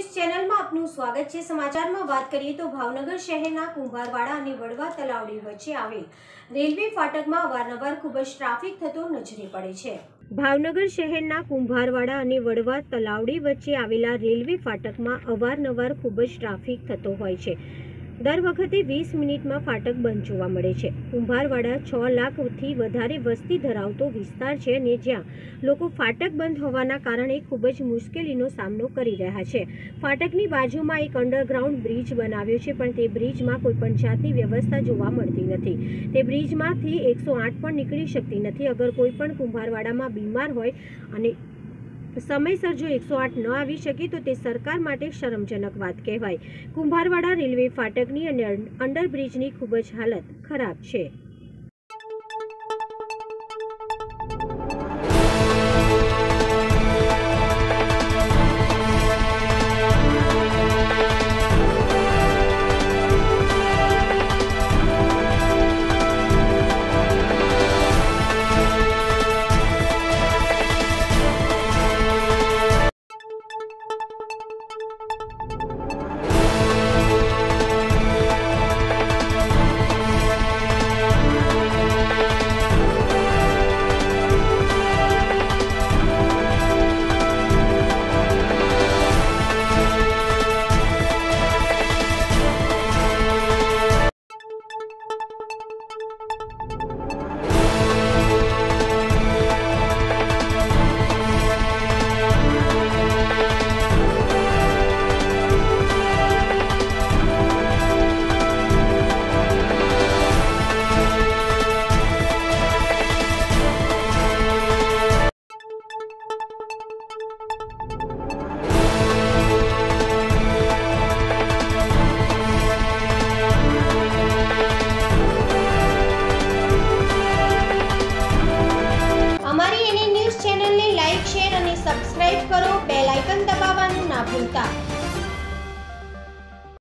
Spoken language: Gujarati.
ન્યૂઝ ચેનલમાં આપનું સ્વાગત છે। સમાચારમાં વાત કરીએ તો ભાવનગર શહેરના કુંભારવાડા અને વડવા તલાવડી વચ્ચે આવેલ રેલવે ફાટકમાં અવારનવાર ખૂબ જ ટ્રાફિક થતો નજરે પડે છે। ભાવનગર શહેરના કુંભારવાડા અને વડવા તલાવડી વચ્ચે આવેલા રેલવે ફાટકમાં અવારનવાર ખૂબ જ ટ્રાફિક થતો હોય છે। દર વખતે 20 મિનિટમાં ફાટક બંધ જોવા મળે છે। કુંભારવાડા 6 લાખથી વધારે વસ્તી ધરાવતો વિસ્તાર છે અને જ્યાં લોકો ફાટક બંધ હોવાના કારણે ખૂબ જ મુશ્કેલીનો સામનો કરી રહ્યા છે। ફાટકની બાજુમાં એક અંડરગ્રાઉન્ડ બ્રિજ બનાવ્યો છે, પણ તે બ્રિજમાં કોઈ પણ જાતની વ્યવસ્થા જોવા મળતી નથી। તે બ્રિજમાંથી 108 પણ નીકળી શકતી નથી। અગર કોઈ પણ કુંભારવાડામાં બીમાર હોય અને સમયસર જો 108 ન આવી શકે તો તે સરકાર માટે શરમજનક વાત કહેવાય। કુંભારવાડા રેલવે ફાટકની અને અંડરબ્રિજની ખૂબ જ હાલત ખરાબ છે।